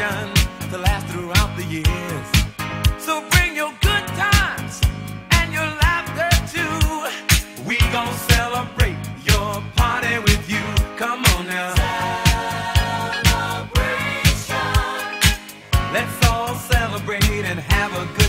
celebration to last throughout the years. So bring your good times and your laughter too. We gon' celebrate your party with you. Come on now. Celebration. Let's all celebrate and have a good